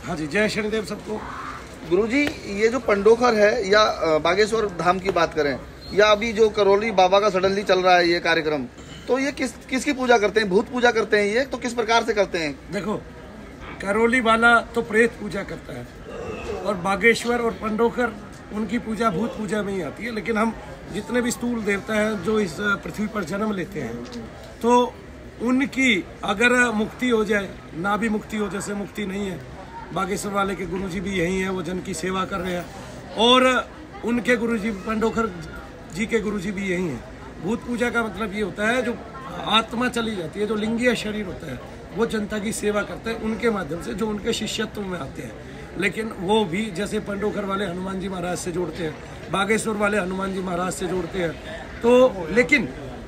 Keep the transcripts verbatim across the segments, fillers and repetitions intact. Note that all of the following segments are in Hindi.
हाँ जी, जय शनिदेव सबको। गुरुजी, ये जो पंडोखर है या बागेश्वर धाम की बात करें या अभी जो करौली बाबा का सडनली चल रहा है ये कार्यक्रम, तो ये किस किसकी पूजा करते हैं? भूत पूजा करते हैं ये तो किस प्रकार से करते हैं? देखो, करौली वाला तो प्रेत पूजा करता है और बागेश्वर और पंडोखर उनकी पूजा भूत पूजा में ही आती है। लेकिन हम जितने भी स्थूल देवता हैं जो इस पृथ्वी पर जन्म लेते हैं, तो उनकी अगर मुक्ति हो जाए, ना भी मुक्ति हो, जैसे मुक्ति नहीं है, बागेश्वर वाले के गुरुजी भी यही हैं, वो जन की सेवा कर रहे हैं और उनके गुरुजी पंडोखर जी के गुरुजी भी यही हैं। भूत पूजा का मतलब ये होता है जो आत्मा चली जाती है, जो लिंगीय शरीर होता है, वो जनता की सेवा करते हैं उनके माध्यम से, जो उनके शिष्यत्व में आते हैं। लेकिन वो भी जैसे पंडोखर वाले हनुमान जी महाराज से जोड़ते हैं, बागेश्वर वाले हनुमान जी महाराज से जोड़ते हैं, तो लेकिन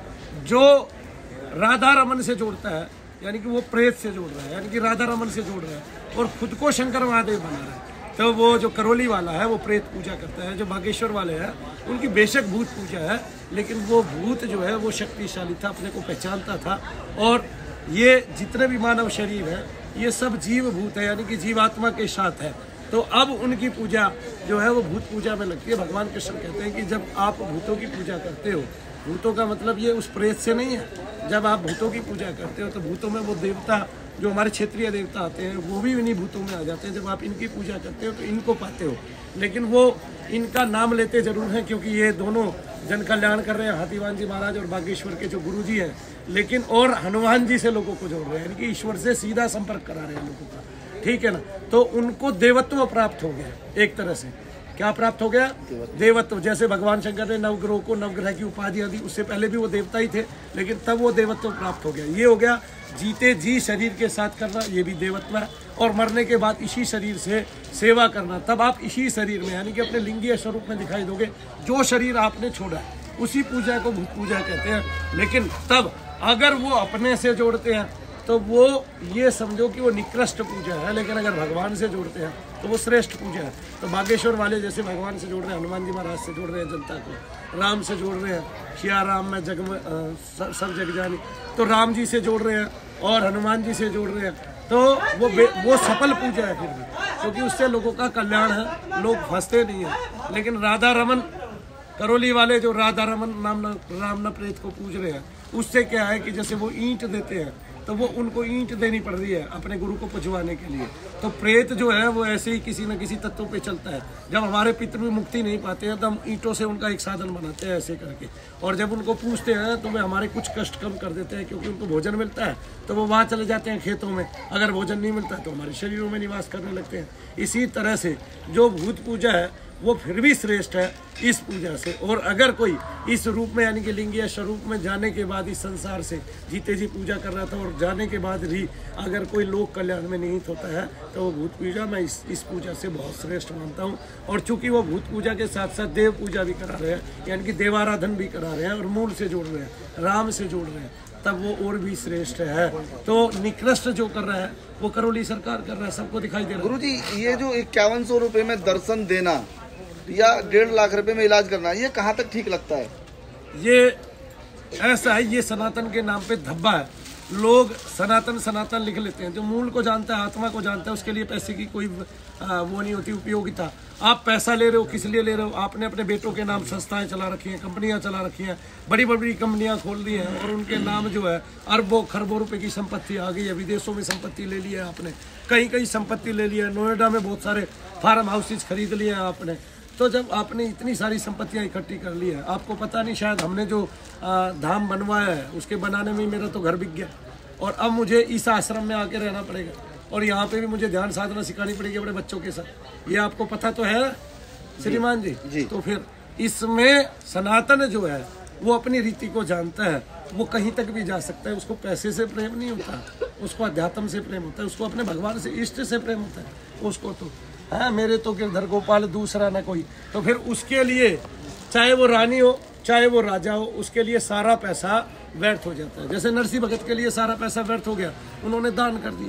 जो राधा रमन से जोड़ता है, यानी कि वो प्रेत से जोड़ रहा है, यानी कि राधा रमन से जोड़ रहा है और खुद को शंकर महादेव बना रहा है, तो वो जो करौली वाला है वो प्रेत पूजा करता है। जो बागेश्वर वाले हैं उनकी बेशक भूत पूजा है, लेकिन वो भूत जो है वो शक्तिशाली था, अपने को पहचानता था। और ये जितने भी मानव शरीर है ये सब जीव भूत है, यानी कि जीवात्मा के साथ है। तो अब उनकी पूजा जो है वो भूत पूजा में लगती है। भगवान कृष्ण कहते हैं कि जब आप भूतों की पूजा करते हो, भूतों का मतलब ये उस प्रेत से नहीं है, जब आप भूतों की पूजा करते हो तो भूतों में वो देवता जो हमारे क्षेत्रीय देवता आते हैं वो भी इन्हीं भूतों में आ जाते हैं। जब आप इनकी पूजा करते हो तो इनको पाते हो, लेकिन वो इनका नाम लेते जरूर हैं क्योंकि ये दोनों जन कल्याण कर रहे हैं, हाथीवान जी महाराज और बागेश्वर के जो गुरु जी हैं, लेकिन और हनुमान जी से लोगों को जोड़ रहे हैं, यानी कि ईश्वर से सीधा संपर्क करा रहे हैं लोगों का, ठीक है ना। तो उनको देवत्व प्राप्त हो गया, एक तरह से क्या प्राप्त हो गया? देवत्व। जैसे भगवान शंकर ने नवग्रहों को नवग्रह की उपाधियां दी, उससे पहले भी वो देवता ही थे, लेकिन तब वो देवत्व प्राप्त हो गया। ये हो गया जीते जी शरीर के साथ करना, ये भी देवत्व है। और मरने के बाद इसी शरीर से सेवा करना, तब आप इसी शरीर में यानी कि अपने लिंगीय स्वरूप में दिखाई दोगे। जो शरीर आपने छोड़ा है उसी पूजा को भूत पूजा कहते हैं। लेकिन तब अगर वो अपने से जोड़ते हैं तो वो ये समझो कि वो निकृष्ट पूजा है, लेकिन अगर भगवान से जोड़ते हैं तो वो श्रेष्ठ पूजा है। तो बागेश्वर वाले जैसे भगवान से जोड़ रहे हैं, हनुमान जी महाराज से जोड़ रहे हैं जनता को, राम से जोड़ रहे हैं, सिया राम में जग में सब, सब जग जानी, तो राम जी से जोड़ रहे हैं और हनुमान जी से जोड़ रहे हैं, तो वो वो सफल पूजा है फिर भी, क्योंकि उससे लोगों का कल्याण है, लोग फंसते नहीं हैं। लेकिन राधा रमन करौली वाले जो राधा रमन नाम राम न प्रेत को पूज रहे हैं, उससे क्या है कि जैसे वो ईंट देते हैं तो वो उनको ईंट देनी पड़ रही है अपने गुरु को पुजवाने के लिए। तो प्रेत जो है वो ऐसे ही किसी न किसी तत्व पे चलता है। जब हमारे पितृ भी मुक्ति नहीं पाते हैं तो हम ईंटों से उनका एक साधन बनाते हैं ऐसे करके, और जब उनको पूछते हैं तो वे हमारे कुछ कष्ट कम कर देते हैं, क्योंकि उनको भोजन मिलता है तो वो वहाँ चले जाते हैं खेतों में। अगर भोजन नहीं मिलता है तो हमारे शरीरों में निवास करने लगते हैं। इसी तरह से जो भूत पूजा है वो फिर भी श्रेष्ठ है इस पूजा से। और अगर कोई इस रूप में यानी कि लिंगीय स्वरूप में जाने के बाद इस संसार से जीते जी पूजा कर रहा था और जाने के बाद भी अगर कोई लोक कल्याण में निहित होता है तो वो भूत पूजा मैं इस इस पूजा से बहुत श्रेष्ठ मानता हूँ। और चूंकि वो भूत पूजा के साथ साथ देव पूजा भी करा रहे हैं, यानी कि देवाराधन भी करा रहे हैं और मूल से जोड़ रहे हैं, राम से जोड़ रहे हैं, तब वो और भी श्रेष्ठ है। तो निकृष्ट जो कर रहा है वो करौली सरकार कर रहा है, सबको दिखाई दे रहा है। गुरु जी, ये जो इक्यावन सौ रुपये में दर्शन देना या डेढ़ लाख रुपए में इलाज करना, ये कहाँ तक ठीक लगता है? ये ऐसा है, ये सनातन के नाम पे धब्बा है। लोग सनातन सनातन लिख लेते हैं, जो मूल को जानता है, आत्मा को जानता है, उसके लिए पैसे की कोई आ, वो नहीं होती उपयोगिता। आप पैसा ले रहे हो, किस लिए ले रहे हो? आपने अपने बेटों के नाम संस्थाएं चला रखी हैं, कंपनियां चला रखी हैं, बड़ी बड़ी कंपनियां खोल दी हैं और उनके नाम जो है अरबों खरबों रुपए की संपत्ति आ गई है। विदेशों में संपत्ति ले ली है आपने, कहीं कहीं संपत्ति ले ली है, नोएडा में बहुत सारे फार्म हाउसेज खरीद लिए हैं आपने। तो जब आपने इतनी सारी संपत्तियां इकट्ठी कर ली है, आपको पता नहीं शायद हमने जो आ, धाम बनवाया है उसके बनाने में मेरा तो घर बिक गया और अब मुझे इस आश्रम में आके रहना पड़ेगा और यहाँ पे भी मुझे ध्यान साधना सिखानी पड़ेगी अपने बच्चों के साथ। ये आपको पता तो है श्रीमान जी, जी। तो फिर इसमें सनातन जो है वो अपनी रीति को जानता है, वो कहीं तक भी जा सकता है। उसको पैसे से प्रेम नहीं होता, उसको अध्यात्म से प्रेम होता है, उसको अपने भगवान से इष्ट से प्रेम होता है। उसको तो हाँ मेरे तो गिरधर गोपाल दूसरा ना कोई, तो फिर उसके लिए चाहे वो रानी हो चाहे वो राजा हो, उसके लिए सारा पैसा व्यर्थ हो जाता है। जैसे नरसिंह भगत के लिए सारा पैसा व्यर्थ हो गया, उन्होंने दान कर दिया,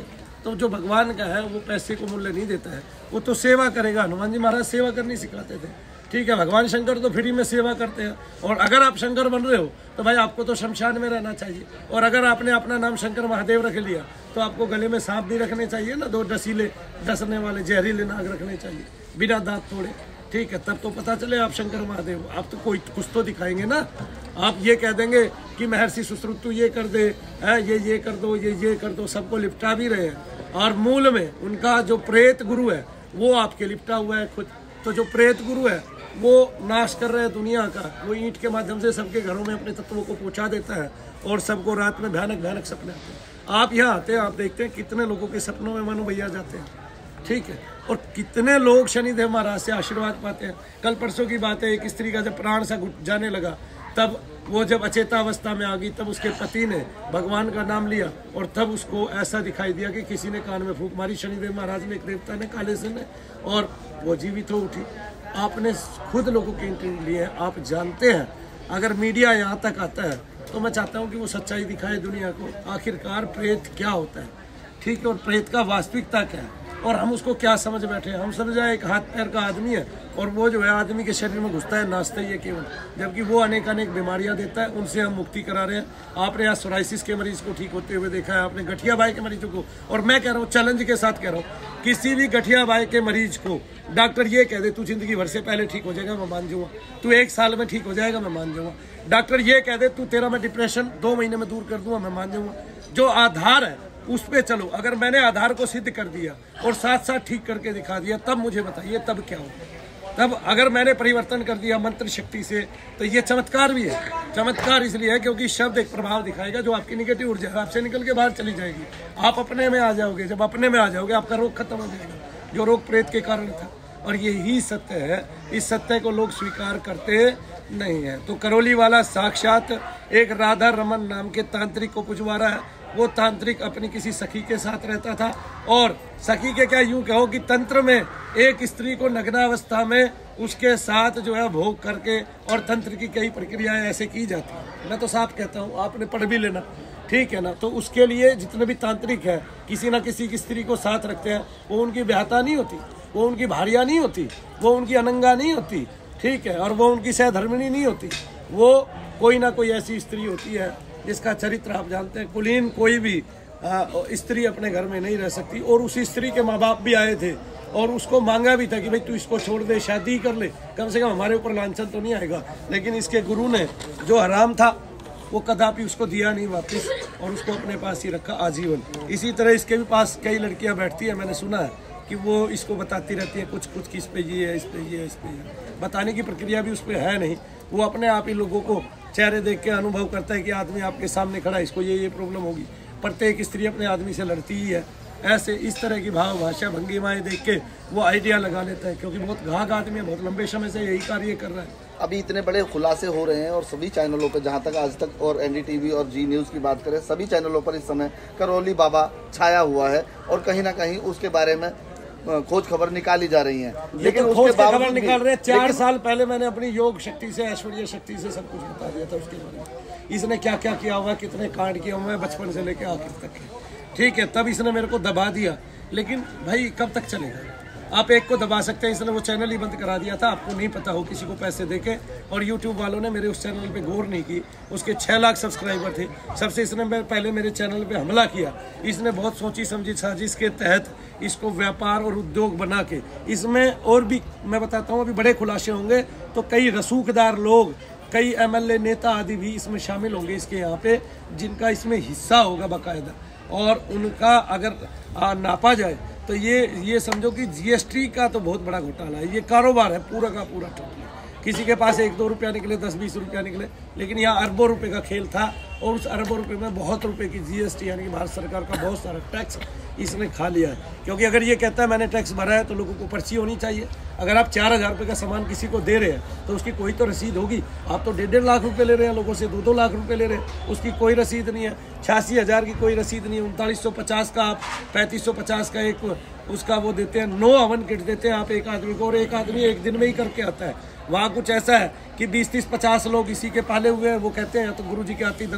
तो जो भगवान का है वो पैसे को मूल्य नहीं देता है, वो तो सेवा करेगा। हनुमान जी महाराज सेवा करनी सिखाते थे, ठीक है। भगवान शंकर तो फ्री में सेवा करते हैं। और अगर आप शंकर बन रहे हो तो भाई आपको तो शमशान में रहना चाहिए। और अगर आपने अपना नाम शंकर महादेव रख लिया तो आपको गले में सांप नहीं रखने चाहिए ना, दो डसीले डसने वाले जहरीले नाग रखने चाहिए बिना दांत तोड़े, ठीक है। तब तो पता चले आप शंकर महादेव। आप तो कोई कुछ तो दिखाएंगे ना। आप ये कह देंगे कि महर्षि सुश्रुतु ये कर दे, है ये ये कर दो, ये ये कर दो, सबको लिपटा भी रहे हैं। और मूल में उनका जो प्रेत गुरु है वो आपके लिपटा हुआ है खुद। तो जो प्रेत गुरु है वो नाश कर रहे हैं दुनिया का। वो ईंट के माध्यम से सबके घरों में अपने तत्वों को पहुंचा देता है और सबको रात में भयानक भयानक सपने आते हैं। आप यहाँ आते हैं, आप देखते हैं कितने लोगों के सपनों में मनु भैया जाते हैं, ठीक है। और कितने लोग शनिदेव महाराज से आशीर्वाद पाते हैं। कल परसों की बात है, एक स्त्री का जब प्राण सा जाने लगा, तब वो जब अचेता अवस्था में आ गई, तब उसके पति ने भगवान का नाम लिया और तब उसको ऐसा दिखाई दिया कि किसी ने कान में फूंक मारी, शनिदेव महाराज ने, एक देवता ने, काले से ने, और वो जीवित हो उठी। आपने खुद लोगों के इंटरव्यू लिए हैं, आप जानते हैं। अगर मीडिया यहाँ तक आता है तो मैं चाहता हूँ कि वो सच्चाई दिखाए दुनिया को, आखिरकार प्रेत क्या होता है, ठीक है। और प्रेत का वास्तविकता क्या है और हम उसको क्या समझ बैठे हैं। हम समझा एक हाथ पैर का आदमी है और वो जो है आदमी के शरीर में घुसता है, नाचता ही है केवल, जबकि वो अनेक अनेक बीमारियां देता है। उनसे हम मुक्ति करा रहे हैं। आपने यहाँ सोराइसिस के मरीज को ठीक होते हुए देखा है, आपने गठिया बाई के मरीजों को। और मैं कह रहा हूँ, चैलेंज के साथ कह रहा हूँ, किसी भी गठिया बाई के मरीज को डॉक्टर ये कह दे तू जिंदगी भर से पहले ठीक हो जाएगा, मैं मान जाऊंगा। तू एक साल में ठीक हो जाएगा, मैं मान जाऊंगा। डॉक्टर ये कह दे तू तेरा मैं डिप्रेशन दो महीने में दूर कर दूंगा, मैं मान जाऊंगा। जो आधार है उस पे चलो। अगर मैंने आधार को सिद्ध कर दिया और साथ साथ ठीक करके दिखा दिया, तब मुझे बताइए तब क्या हो। तब अगर मैंने परिवर्तन कर दिया मंत्र शक्ति से, तो ये चमत्कार भी है। चमत्कार इसलिए है क्योंकि शब्द एक प्रभाव दिखाएगा जो आपकी निगेटिव ऊर्जा है आपसे निकल के बाहर चली जाएगी। आप अपने में आ जाओगे। जब अपने में आ जाओगे आपका रोग खत्म हो जाएगा, जो रोग प्रेत के कारण था। और यही सत्य है। इस सत्य को लोग स्वीकार करते नहीं है। तो करौली वाला साक्षात एक राधा रमन नाम के तांत्रिक को पुजवा रहा है। वो तांत्रिक अपनी किसी सखी के साथ रहता था और सखी के क्या यूं कहो कि तंत्र में एक स्त्री को नग्नावस्था में उसके साथ जो है भोग करके, और तंत्र की कई प्रक्रियाएं ऐसे की जाती हैं। मैं तो साफ कहता हूँ, आपने पढ़ भी लेना, ठीक है ना। तो उसके लिए जितने भी तांत्रिक है किसी ना किसी की स्त्री को साथ रखते हैं। वो उनकी ब्याहता नहीं होती, वो उनकी भारिया नहीं होती, वो उनकी अनंगा नहीं होती, ठीक है। और वो उनकी सहधर्मिणी नहीं होती। वो कोई ना कोई ऐसी स्त्री होती है जिसका चरित्र आप जानते हैं। कुलीन कोई भी आ, स्त्री अपने घर में नहीं रह सकती। और उसी स्त्री के माँ बाप भी आए थे और उसको मांगा भी था कि भाई तू इसको छोड़ दे, शादी कर ले, कम से कम हमारे ऊपर लांछन तो नहीं आएगा। लेकिन इसके गुरु ने जो हराम था वो कदापि उसको दिया नहीं वापस और उसको अपने पास ही रखा आजीवन। इसी तरह इसके भी पास कई लड़कियां बैठती हैं, मैंने सुना है कि वो इसको बताती रहती है कुछ कुछ कि इस पे ये है, इस पे ये है, इस पे ये। बताने की प्रक्रिया भी उस पर है नहीं। वो अपने आप ही लोगों को चेहरे देख के अनुभव करता है कि आदमी आपके सामने खड़ा है, इसको ये ये प्रॉब्लम होगी। प्रत्येक स्त्री अपने आदमी से लड़ती ही है। ऐसे इस तरह की भाव भाषा भंगिमाएं देख के वो आइडिया लगा लेता है, क्योंकि बहुत घाघ आदमी है, बहुत लंबे समय से यही कार्य कर रहा है। अभी इतने बड़े खुलासे हो रहे हैं और सभी चैनलों पर, जहां तक आज तक और एनडीटीवी और जी न्यूज़ की बात करें, सभी चैनलों पर इस समय करौली बाबा छाया हुआ है और कहीं ना कहीं उसके बारे में खोज खबर निकाली जा रही है। लेकिन तो खोज खबर निकाल रहे हैं। चार साल पहले मैंने अपनी योग शक्ति से, ऐश्वर्य शक्ति से सब कुछ बता दिया था उसके बारे में। इसने क्या क्या किया हुआ है, कितने कांड किए हुए हैं बचपन से लेकर आखिर तक, ठीक है। तब इसने मेरे को दबा दिया। लेकिन भाई कब तक चलेगा? आप एक को दबा सकते हैं, इसने वो चैनल ही बंद करा दिया था, आपको नहीं पता हो, किसी को पैसे देके। और यूट्यूब वालों ने मेरे उस चैनल पे गौर नहीं की। उसके छः लाख सब्सक्राइबर थे। सबसे इसने पहले मेरे चैनल पे हमला किया। इसने बहुत सोची समझी साजिश के तहत इसको व्यापार और उद्योग बना के, इसमें और भी मैं बताता हूँ, अभी बड़े खुलासे होंगे। तो कई रसूखदार लोग, कई एमएलए नेता आदि भी इसमें शामिल होंगे इसके यहाँ पे, जिनका इसमें हिस्सा होगा बाकायदा। और उनका अगर आ, नापा जाए तो ये ये समझो कि जीएसटी का तो बहुत बड़ा घोटाला है। ये कारोबार है पूरा का पूरा टोटल। किसी के पास एक दो रुपया निकले, दस बीस रुपया निकले, लेकिन यहाँ अरबों रुपए का खेल था। और उस अरबों रुपए में बहुत रुपए की जीएसटी यानी कि भारत सरकार का बहुत सारा टैक्स इसने खा लिया है। क्योंकि अगर ये कहता है मैंने टैक्स भरा है तो लोगों को पर्ची होनी चाहिए। अगर आप चार हज़ार रुपये का सामान किसी को दे रहे हैं तो उसकी कोई तो रसीद होगी। आप तो डेढ़ डेढ़ लाख रुपए ले रहे हैं लोगों से, दो दो लाख रुपए ले रहे हैं, उसकी कोई रसीद नहीं है। छियासी हज़ार की कोई रसीद नहीं है। उनतालीस सौ पचास का आप पैंतीस सौ पचास का एक उसका वो देते हैं, नो हवन किट देते हैं आप एक आदमी को, और एक आदमी एक दिन में ही करके आता है। वहाँ कुछ ऐसा है कि बीस तीस पचास लोग इसी के पाले हुए हैं। वो कहते हैं तो गुरु जी के आती दरबार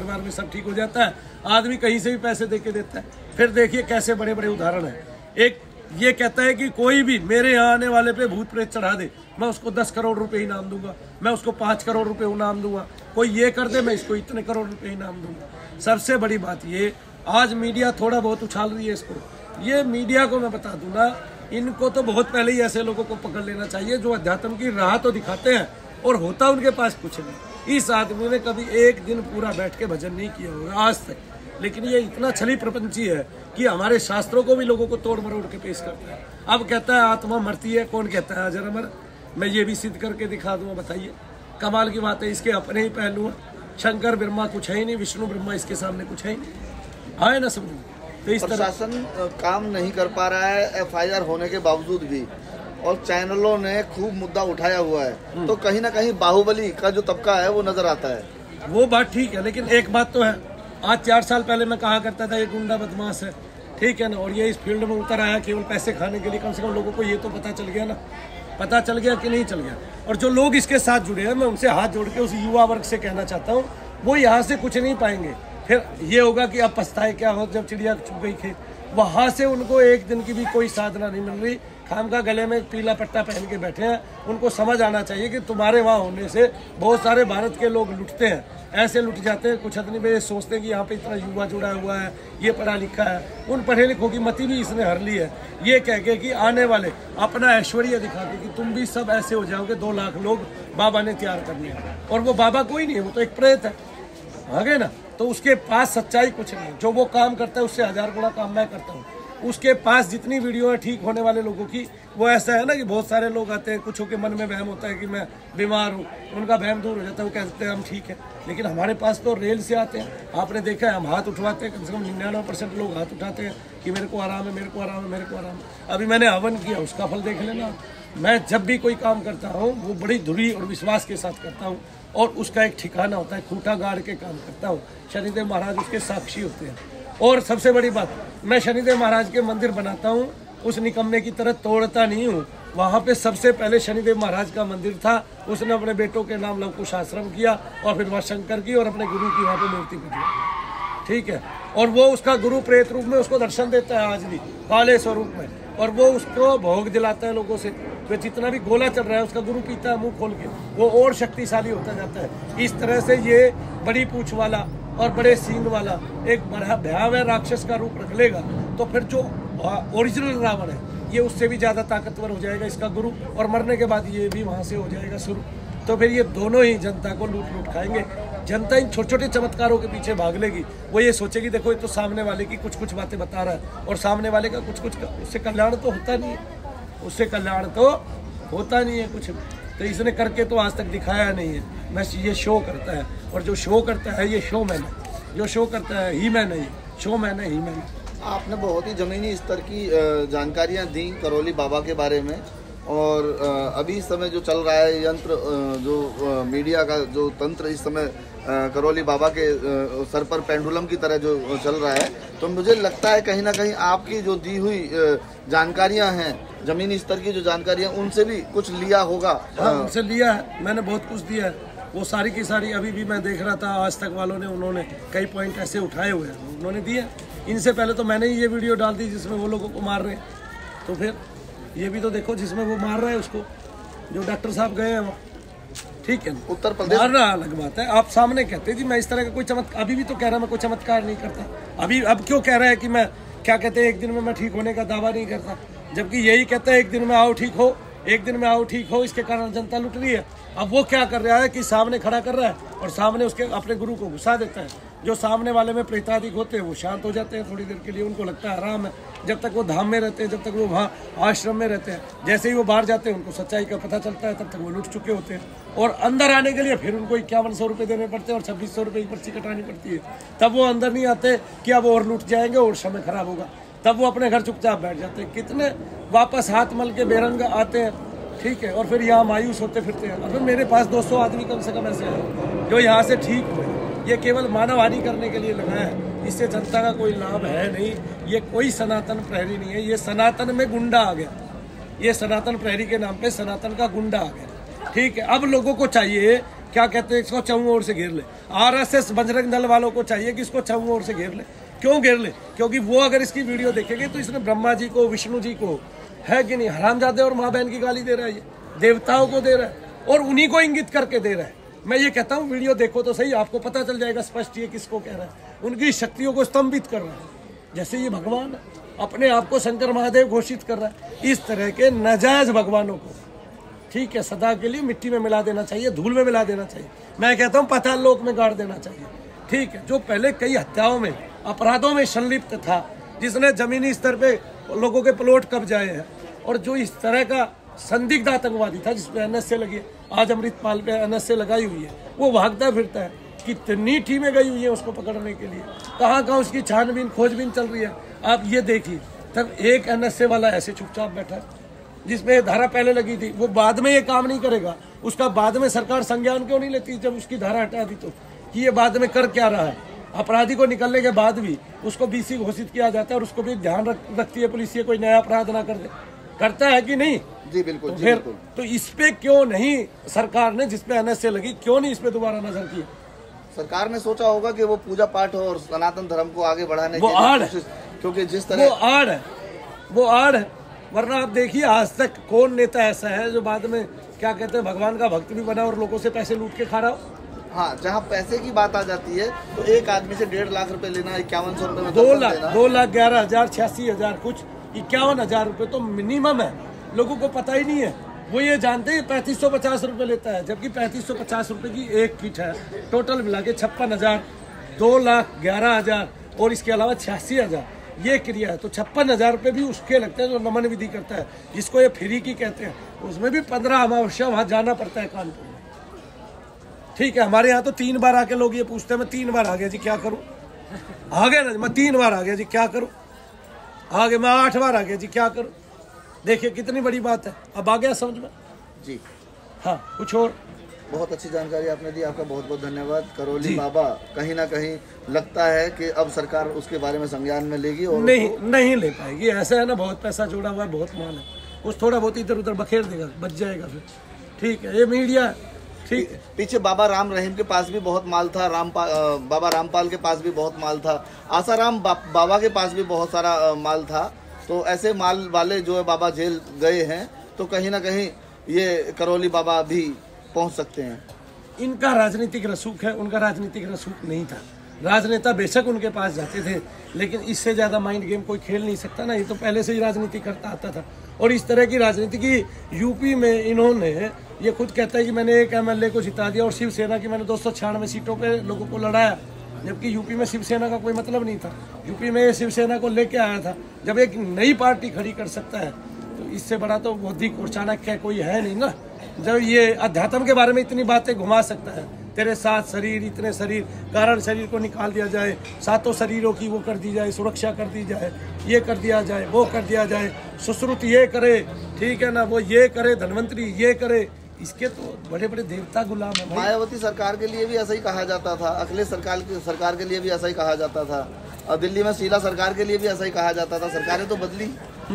बार में सब ठीक हो जाता है। आदमी कहीं से भी पैसे दे के देता है। फिर देखिए कैसे बड़े बड़े उदाहरण हैं। एक ये कहता है कि कोई भी मेरे यहाँ आने वाले पे भूत प्रेत चढ़ा दे, मैं उसको दस करोड़ रुपए इनाम दूंगा, मैं उसको पाँच करोड़ रुपए इनाम दूंगा। कोई ये कर दे, मैं इसको इतने करोड़ रुपए इनाम दूंगा। सबसे बड़ी बात ये, आज मीडिया थोड़ा बहुत उछाल रही है इसको। ये मीडिया को मैं बता दूं ना, इनको तो बहुत पहले ही ऐसे लोगों को पकड़ लेना चाहिए जो अध्यात्म की राह तो दिखाते हैं और होता उनके पास कुछ नहीं। इस आदमी ने कभी एक दिन पूरा बैठ के भजन नहीं किया होगा आज तक, लेकिन ये इतना छली प्रपंची है कि हमारे शास्त्रों को भी लोगों को तोड़ मरोड़ के पेश करता है। अब कहता है आत्मा मरती है, कौन कहता है अजर अमर? मैं ये भी सिद्ध करके दिखा दूंगा। बताइए, कमाल की बात है। इसके अपने ही पहलू हैं। शंकर ब्रह्मा कुछ है ही नहीं, विष्णु ब्रह्मा इसके सामने कुछ है ही नहीं। आए ना समझ? तो इस प्रशासन काम नहीं कर पा रहा है एफ आई आर होने के बावजूद भी, और चैनलों ने खूब मुद्दा उठाया हुआ है, तो कहीं ना कहीं बाहुबली का जो तबका है वो नजर आता है। वो बात ठीक है, लेकिन एक बात तो है, आज चार साल पहले मैं कहा करता था ये गुंडा बदमाश है, ठीक है ना, और ये इस फील्ड में उतर आया केवल पैसे खाने के लिए। कम से कम लोगों को ये तो पता चल गया ना, पता चल गया कि नहीं चल गया। और जो लोग इसके साथ जुड़े हैं, मैं उनसे हाथ जोड़ के उस युवा वर्ग से कहना चाहता हूँ, वो यहाँ से कुछ नहीं पाएंगे। फिर ये होगा कि अब पछताए क्या हो जब चिड़िया छुप गई खेत। वहाँ से उनको एक दिन की भी कोई साधना नहीं मिल रही, खाम का गले में पीला पट्टा पहन के बैठे हैं। उनको समझ आना चाहिए कि तुम्हारे वहाँ होने से बहुत सारे भारत के लोग लुटते हैं, ऐसे लुट जाते हैं। कुछ आदमी ये सोचते हैं कि यहाँ पे इतना युवा जुड़ा हुआ है, ये पढ़ा लिखा है। उन पढ़े लिखों की मति भी इसने हर ली है, ये कह के कि आने वाले अपना ऐश्वर्य दिखा के कि तुम भी सब ऐसे हो जाओगे, दो लाख लोग बाबा ने तैयार कर लिया। और वो बाबा कोई नहीं है, वो तो एक प्रेत है, आगे ना। तो उसके पास सच्चाई कुछ नहीं, जो वो काम करता है उससे हजार गुना काम मैं करता हूँ। उसके पास जितनी वीडियो है ठीक होने वाले लोगों की, वो ऐसा है ना कि बहुत सारे लोग आते हैं, कुछ के मन में वहम होता है कि मैं बीमार हूँ, उनका वहम दूर हो जाता है, वो कहते हैं हम ठीक है। लेकिन हमारे पास तो रेल से आते हैं, आपने देखा है, हम हाथ उठवाते हैं, कम से कम निन्यानवे परसेंट लोग हाथ उठाते हैं कि मेरे को आराम है, मेरे को आराम है, मेरे को आराम है। अभी मैंने हवन किया, उसका फल देख लेना। मैं जब भी कोई काम करता हूँ वो बड़ी धुरी और विश्वास के साथ करता हूँ, और उसका एक ठिकाना होता है, खूंटा गाड़ के काम करता हूँ। शनिदेव महाराज उसके साक्षी होते हैं। और सबसे बड़ी बात, मैं शनिदेव महाराज के मंदिर बनाता हूँ, उस निकम्मे की तरह तोड़ता नहीं हूँ। वहाँ पे सबसे पहले शनिदेव महाराज का मंदिर था, उसने अपने बेटों के नाम लवकुश आश्रम किया, और फिर वहाँ शंकर की और अपने गुरु की वहाँ पे मूर्ति बनाई, ठीक है। और वो उसका गुरु प्रेत रूप में उसको दर्शन देता है आज भी, काले स्वरूप में, और वो उसको भोग दिलाता है लोगों से। तो जितना भी गोला चल रहा है उसका गुरु पीता है मुंह खोल के, वो और शक्तिशाली होता जाता है। इस तरह से ये बड़ी पूंछ वाला और बड़े सींग वाला एक बड़ा भयावह राक्षस का रूप रख लेगा, तो फिर जो ओरिजिनल रावण है ये उससे भी ज्यादा ताकतवर हो जाएगा इसका गुरु, और मरने के बाद ये भी वहां से हो जाएगा शुरू। तो फिर ये दोनों ही जनता को लूट लूट खाएंगे। जनता इन छोटे छोटे चमत्कारों के पीछे भाग लेगी। वो ये सोचेगी देखो ये तो सामने वाले की कुछ कुछ बातें बता रहा है, और सामने वाले का कुछ कुछ, उससे कल्याण तो होता नहीं है, उससे कल्याण तो होता नहीं है कुछ। तो इसने करके तो आज तक दिखाया नहीं है, बस ये शो करता है। और जो शो करता है ये शो मैन है, जो शो करता है ही मैं नहीं, शो मैन है ही मैन। आपने बहुत ही जमीनी स्तर की जानकारियां दी करौली बाबा के बारे में, और अभी इस समय जो चल रहा है यंत्र, जो मीडिया का जो तंत्र इस समय करौली बाबा के सर पर पेंडुलम की तरह जो चल रहा है, तो मुझे लगता है कहीं ना कहीं आपकी जो दी हुई जानकारियां हैं, जमीनी स्तर की जो जानकारियां, उनसे भी कुछ लिया होगा। हाँ, उनसे लिया है, मैंने बहुत कुछ दिया है। वो सारी की सारी अभी भी मैं देख रहा था, आज तक वालों ने उन्होंने कई पॉइंट ऐसे उठाए हुए हैं, उन्होंने दिए। इनसे पहले तो मैंने ही ये वीडियो डाल दी जिसमें वो लोगों को मार रहे हैं, तो फिर ये भी तो देखो जिसमें वो मार रहा है उसको, जो डॉक्टर साहब गए हैं वहाँ, ठीक है ना। उत्तर प्रदेश मारना अलग बात है, आप सामने कहते हैं जी मैं इस तरह का कोई चमत्कार, अभी भी तो कह रहा मैं कोई चमत्कार नहीं करता। अभी अब क्यों कह रहा है कि मैं, क्या कहते हैं, एक दिन में मैं ठीक होने का दावा नहीं करता, जबकि यही कहता है एक दिन में आओ ठीक हो, एक दिन में आओ ठीक हो। इसके कारण जनता लुट रही है। अब वो क्या कर रहा है कि सामने खड़ा कर रहा है और सामने उसके अपने गुरु को घुसा देता है। जो सामने वाले में प्रेतादिक होते हैं वो शांत हो जाते हैं थोड़ी देर के लिए, उनको लगता है आराम है, जब तक वो धाम में रहते हैं, जब तक वो वहाँ आश्रम में रहते हैं। जैसे ही वो बाहर जाते हैं उनको सच्चाई का पता चलता है, तब तक वो लुट चुके होते हैं। और अंदर आने के लिए फिर उनको इक्यावन सौ रुपये देने पड़ते हैं और छब्बीस सौ रुपये की पर्ची कटानी पड़ती है। तब वो अंदर नहीं आते कि अब और लूट जाएंगे और समय खराब होगा, तब वो अपने घर चुपचाप बैठ जाते हैं। कितने वापस हाथ मल के बेरंग आते हैं, ठीक है, और फिर यहाँ मायूस होते फिरते हैं। और फिर मेरे पास दो सौ आदमी कम से कम ऐसे हैं जो यहाँ से ठीक हुए। ये केवल मानव हानि करने के लिए लगा है, इससे जनता का कोई लाभ है नहीं। ये कोई सनातन प्रहरी नहीं है, ये सनातन में गुंडा आ गया, ये सनातन प्रहरी के नाम पे सनातन का गुंडा आ गया, ठीक है। अब लोगों को चाहिए क्या कहते हैं, इसको चौं ओर से घेर ले। आरएसएस बजरंग दल वालों को चाहिए कि इसको चौं ओर से घेर ले। क्यों घेर ले? क्योंकि वो अगर इसकी वीडियो देखेंगे तो इसने ब्रह्मा जी को, विष्णु जी को, है कि नहीं, हरामजादे और माँ बहन की गाली दे रहा है, ये देवताओं को दे रहा है और उन्हीं को इंगित करके दे रहा है। मैं ये कहता हूँ वीडियो देखो तो सही, आपको पता चल जाएगा स्पष्ट ये किसको कह रहा है। उनकी शक्तियों को स्तंभित कर रहा है, जैसे ये भगवान है, अपने आप को शंकर महादेव घोषित कर रहा है। इस तरह के नाजायज भगवानों को, ठीक है, सदा के लिए मिट्टी में मिला देना चाहिए, धूल में मिला देना चाहिए। मैं कहता हूँ पाताल लोक में गाड़ देना चाहिए, ठीक है। जो पहले कई हत्याओं में, अपराधों में संलिप्त था, जिसने जमीनी स्तर पे लोगों के प्लॉट कब्जाए हैं, और जो इस तरह का संदिग्ध आतंकवादी था जिसपे एनएसए लगी है, आज अमृतपाल पे एनएसए लगाई हुई है, वो भागता फिरता है, कितनी टीमें गई हुई है उसको पकड़ने के लिए, कहाँ कहाँ उसकी छानबीन खोजबीन चल रही है। आप ये देखिए, तब एक एनएसए वाला ऐसे चुपचाप बैठा है, जिसमें धारा पहले लगी थी, वो बाद में ये काम नहीं करेगा, उसका बाद में सरकार संज्ञान क्यों नहीं लेती जब उसकी धारा हटा दी तो, कि ये बाद में कर क्या रहा है। अपराधी को निकलने के बाद भी उसको बीसी घोषित किया जाता है और उसको भी ध्यान रख, रखती है पुलिस, ये कोई नया अपराध ना कर दे। करता है कि नहीं? जी बिल्कुल। तो जी फिर बिल्कुल। तो इस पे क्यों नहीं सरकार ने, जिसपे एनएसए लगी, क्यों नहीं इस पे दोबारा नजर की? सरकार ने सोचा होगा कि वो पूजा पाठ और सनातन धर्म को आगे बढ़ाने वो की आड़ कोशिश, क्योंकि जिस वो तरह आड़ है, वो आड़ है। वरना आप देखिए आज तक कौन नेता ऐसा है जो बाद में क्या कहते हैं भगवान का भक्त भी बना और लोगों से पैसे लूट के खा रहा हो। हाँ, जहाँ पैसे की बात आ जाती है तो एक आदमी से डेढ़ लाख रुपए लेना, इक्यावन सौ रुपए में दो दर्शन लाख देना। दो लाख ग्यारह हजार छियासी हजार कुछ इक्यावन हजार रुपए तो मिनिमम है, लोगों को पता ही नहीं है। वो ये जानते हैं पैंतीस सौ पचास रुपए लेता है, जबकि पैंतीस सौ पचास रुपए की एक किट है, टोटल मिला के छप्पन हजार, दो लाख ग्यारह हजार और इसके अलावा छियासी हजार ये क्रिया है। तो छप्पन हजार रुपये भी उसके लगते हैं जो नमन विधि करता है, जिसको ये फ्री की कहते हैं। उसमें भी पंद्रह अमावस्या वहाँ जाना पड़ता है कानपुर में, ठीक है। हमारे यहाँ तो तीन बार आके लोग ये पूछते हैं, मैं तीन बार आ गया जी क्या करूँ, आ गया ना, मैं तीन बार आ गया जी क्या करूँ, आ गया, मैं आठ बार आ गया जी क्या करूँ। देखिए कितनी बड़ी बात है, अब आ गया समझ में जी। हाँ, कुछ और? बहुत अच्छी जानकारी आपने दी, आपका बहुत बहुत धन्यवाद। करौली बाबा कहीं ना कहीं लगता है कि अब सरकार उसके बारे में संज्ञान में लेगी और नहीं नहीं ले पाएगी। ऐसा है ना, बहुत पैसा जोड़ा हुआ है, बहुत माल है, कुछ थोड़ा बहुत इधर उधर बखेर देगा, बच जाएगा फिर, ठीक है। ये मीडिया ठीक है। पीछे बाबा राम रहीम के पास भी बहुत माल था, रामपाल बाबा रामपाल के पास भी बहुत माल था, आसाराम बा, बाबा के पास भी बहुत सारा आ, माल था। तो ऐसे माल वाले जो है बाबा जेल गए हैं, तो कहीं ना कहीं ये करौली बाबा भी पहुंच सकते हैं। इनका राजनीतिक रसूख है, उनका राजनीतिक रसूख नहीं था। राजनेता बेशक उनके पास जाते थे, लेकिन इससे ज्यादा माइंड गेम कोई खेल नहीं सकता ना। ये तो पहले से ही राजनीति करता आता था, और इस तरह की राजनीति की यूपी में इन्होंने, ये खुद कहता है कि मैंने एक एमएलए को जिता दिया और शिवसेना की मैंने दो सौ छियानवे सीटों पे लोगों को लड़ाया, जबकि यूपी में शिवसेना का कोई मतलब नहीं था। यूपी में शिवसेना को लेके आया था। जब एक नई पार्टी खड़ी कर सकता है तो इससे बड़ा तो बौद्धिक और चाणक्य कोई है नहीं ना। जब ये अध्यात्म के बारे में इतनी बातें घुमा सकता है, तेरे सात शरीर, इतने शरीर, कारण शरीर को निकाल दिया जाए, सातों शरीरों की वो कर दी जाए, सुरक्षा कर दी जाए, ये कर दिया जाए, वो कर दिया जाए, सुश्रुत ये करे, ठीक है ना, वो ये करे, धनवंतरी ये करे, इसके तो बड़े बड़े देवता गुलाम है। मायावती सरकार के लिए भी ऐसा ही कहा जाता था, अखिलेश सरकार की सरकार के लिए भी ऐसा ही कहा जाता था, और दिल्ली में शीला सरकार के लिए भी ऐसा ही कहा जाता था। सरकारें तो बदली,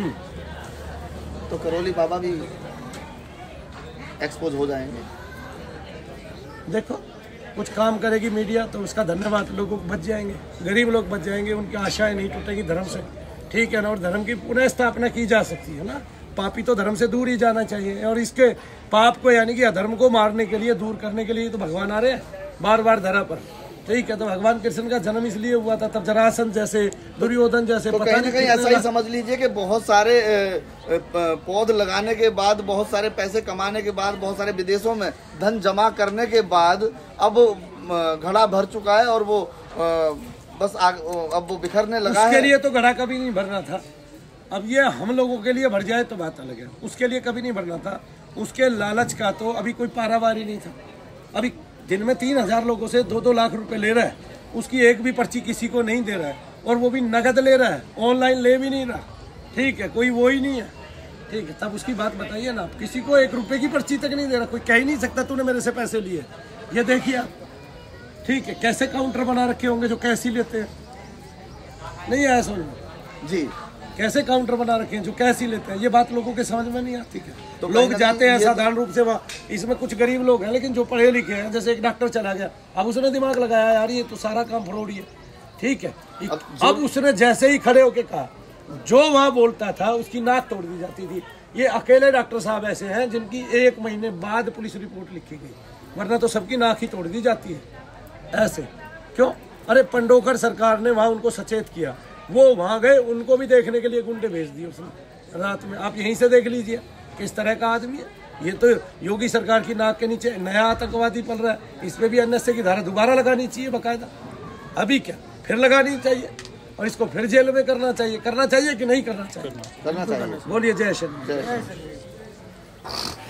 तो करौली बाबा भी एक्सपोज हो जाएंगे। देखो कुछ काम करेगी मीडिया तो उसका धन्यवाद, लोगों को बच जाएंगे, गरीब लोग बच जाएंगे, उनकी आशाएं नहीं टूटेगी धर्म से, ठीक है ना। और धर्म की पुनः स्थापना की जा सकती है ना। पापी तो धर्म से दूर ही जाना चाहिए, और इसके पाप को यानी कि अधर्म को मारने के लिए, दूर करने के लिए तो भगवान आ रहे हैं बार बार धरा पर, ठीक है। तो भगवान कृष्ण का जन्म इसलिए हुआ था, तब जरासंध जैसे, दुर्योधन जैसे, तो कहीं ना कहीं ऐसा ही समझ लीजिए कि बहुत सारे पौध लगाने के बाद, बहुत सारे पैसे कमाने के बाद, बहुत सारे विदेशों में धन जमा करने के बाद अब घड़ा भर चुका है, और वो बस आग, अब वो बिखरने लगा है। उसके लिए तो घड़ा कभी नहीं भरना था। अब ये हम लोगों के लिए भर जाए तो बात अलग है, उसके लिए कभी नहीं भरना था। उसके लालच का तो अभी कोई पारावार ही नहीं था। अभी दिन में तीन हजार लोगों से दो दो लाख रुपए ले रहा है, उसकी एक भी पर्ची किसी को नहीं दे रहा है, और वो भी नगद ले रहा है, ऑनलाइन ले भी नहीं रहा, ठीक है, कोई वो ही नहीं है, ठीक है। तब उसकी बात बताइए ना, आप किसी को एक रुपए की पर्ची तक नहीं दे रहा, कोई कह ही नहीं सकता तूने मेरे से पैसे लिए। ये देखिए आप, ठीक है, कैसे काउंटर बना रखे होंगे जो कैसी लेते हैं, नहीं आया समझ में जी। कैसे काउंटर बना रखे हैं जो कैश ही लेते हैं, ये बात लोगों के समझ में नहीं आती क्या। तो लोग कहीं जाते हैं ये- साधारण रूप से वहाँ, इसमें कुछ गरीब लोग हैं लेकिन जो पढ़े लिखे हैं, जैसे एक डॉक्टर चला गया, अब उसने दिमाग लगाया यार ये तो सारा काम फ्रॉड ही है, ठीक है। अब अब उसने जैसे ही खड़े होके कहा, जो वहाँ बोलता था उसकी नाक तोड़ दी जाती थी। ये अकेले डॉक्टर साहब ऐसे हैं जिनकी एक महीने बाद पुलिस रिपोर्ट लिखी गई, वरना तो सबकी नाक ही तोड़ दी जाती है। ऐसे क्यों? अरे पंडोकर सरकार ने वहाँ उनको सचेत किया, वो वहाँ गए, उनको भी देखने के लिए गुंडे भेज दिए उसने रात में। आप यहीं से देख लीजिए किस तरह का आदमी है ये। तो योगी सरकार की नाक के नीचे नया आतंकवादी पल रहा है, इस पे भी एनएसए की धारा दोबारा लगानी चाहिए बाकायदा। अभी क्या फिर लगानी चाहिए और इसको फिर जेल में करना चाहिए। करना चाहिए कि नहीं करना चाहिए? करना चाहिए। बोलिए जय श्री राम। जय श्री राम।